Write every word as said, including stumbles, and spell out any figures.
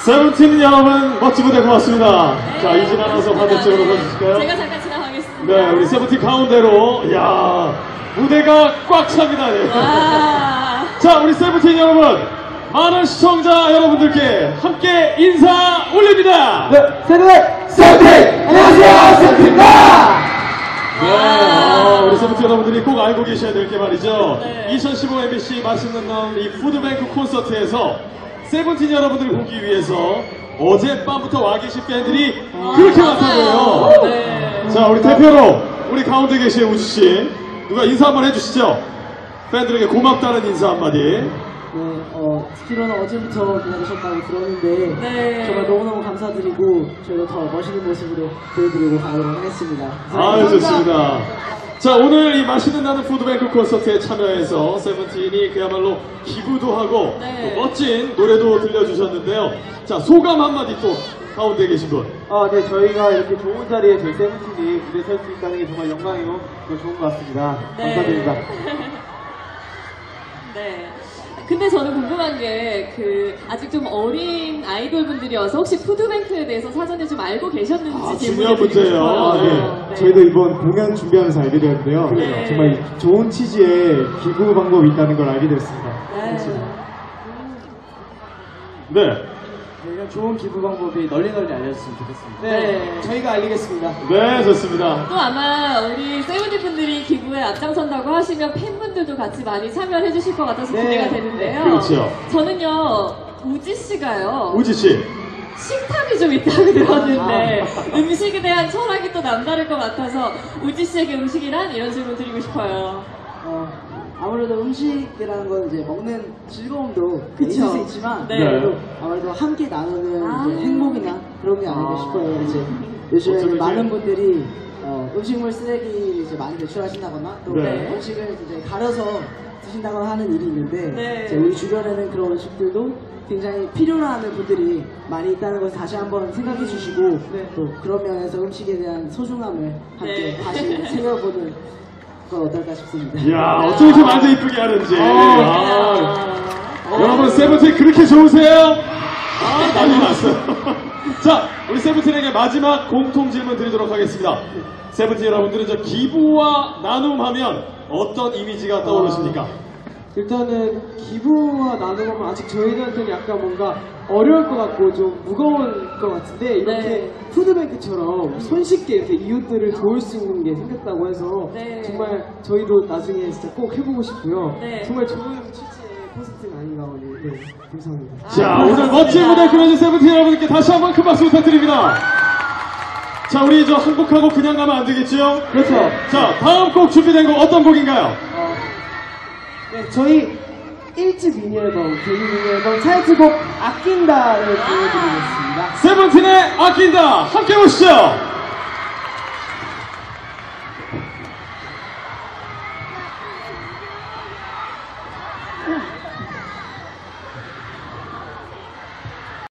세븐틴 여러분, 멋진 무대 고맙습니다. 네, 자, 이진 아나운서 반대쪽으로 서주실까요? 제가 잠깐 지나가겠습니다. 네, 우리 세븐틴 가운데로, 이야, 무대가 꽉 찹니다. 네. 자, 우리 세븐틴 여러분, 많은 시청자 여러분들께 함께 인사 올립니다. 네, 세븐틴! 세븐틴! 안녕하세요, 세븐틴입니다! 네, 어, 우리 세븐틴 여러분들이 꼭 알고 계셔야 될 게 말이죠. 네. 이천십오 엠비씨 맛있는 남 이 푸드뱅크 콘서트에서 세븐틴 여러분들을 보기 위해서 어젯밤부터 와 계신 팬들이 아, 그렇게 맞아요. 많다고요. 네. 자, 우리 대표로 우리 가운데 계신 우주씨, 누가 인사 한번 해주시죠. 팬들에게 고맙다는 인사 한마디. 네, 어, 스피로는 어제부터 기다리셨다고 들었는데 네. 정말 너무너무 감사드리고 저희도 더 멋있는 모습으로 보여드리고 가도록 하겠습니다. 아, 좋습니다. 자, 오늘 이 맛있는 나는 푸드뱅크 콘서트에 참여해서 세븐틴이 그야말로 기부도 하고 네. 또 멋진 노래도 들려주셨는데요. 자, 소감 한마디 또 가운데 계신 분. 아, 네, 저희가 이렇게 좋은 자리에 저희 세븐틴이 무대 설 수 있다는 게 정말 영광이고 좋은 것 같습니다. 네. 감사드립니다. 네. 근데 저는 궁금한 게, 그, 아직 좀 어린 아이돌 분들이어서 혹시 푸드뱅크에 대해서 사전에 좀 알고 계셨는지 아, 질문을 중요한 드리고 문제예요. 싶어요. 네. 네. 저희도 이번 공연 준비하면서 알게 되었는데요. 네. 정말 좋은 취지의 기부 방법이 있다는 걸 알게 되었습니다. 네. 네. 이런 좋은 기부 방법이 널리 널리 알려졌으면 좋겠습니다. 네. 저희가 알리겠습니다. 네, 좋습니다. 또 아마 우리 세븐틴 분들이 기부에 앞장선다고 하시면 팬분들도 같이 많이 참여를 해주실 것 같아서 네. 기대가 되는데요. 그렇죠. 저는요, 우지 씨가요. 우지씨. 식탐이 좀 있다고 들었는데 음식에 대한 철학이 또 남다를 것 같아서 우지 씨에게 음식이란? 이런 질문 드리고 싶어요. 어, 아무래도 음식이라는 건 이제 먹는 즐거움도 그쵸. 있을 수 있지만 네. 그래도 아무래도 함께 나누는 아. 이제 행복이나 그런 게 아닐까 아. 싶어요. 이제 요즘에는 어쩌면 많은 이제- 분들이 어, 음식물 쓰레기 이제 많이 배출하신다거나 또 네. 음식을 이제 가려서 드신다거나 하는 일이 있는데 네. 이제 우리 주변에는 그런 음식들도 굉장히 필요로 하는 분들이 많이 있다는 것을 다시 한번 생각해 주시고 또 그런 면에서 음식에 대한 소중함을 함께 네. 다시 생각해보는 건 어떨까 싶습니다. 이야, 어쩜 이렇게 말도 이쁘게 하는지. 아, 어. 여러분, 세븐틴 그렇게 좋으세요? 아, 난리 났어요. 자, 우리 세븐틴에게 마지막 공통 질문 드리도록 하겠습니다. 세븐틴 여러분들은 저 기부와 나눔하면 어떤 이미지가 떠오르십니까? 일단은 기부와 나눔하면 아직 저희들한테는 약간 뭔가 어려울 것 같고 좀 무거울 것 같은데 이렇게 네. 푸드뱅크처럼 손쉽게 이렇게 이웃들을 도울 수 있는 게 생겼다고 해서 네. 정말 저희도 나중에 진짜 꼭 해보고 싶고요. 네. 정말 좋은 취지의 콘서트가 아닌가 오늘. 네, 감사합니다. 자, 아, 오늘 감사합니다. 멋진 무대 꾸며준 세븐틴 여러분께 다시 한번 큰 박수 부탁드립니다. 자, 우리 저 한 곡하고 그냥 가면 안 되겠죠? 그렇죠. 자, 다음 곡 준비된 곡 어떤 곡인가요? 네, 저희 일 집 미니 앨범, 데뷔 미니 앨범 타이틀곡 아낀다를 보여드리겠습니다. 세븐틴의 아낀다 함께 보시죠.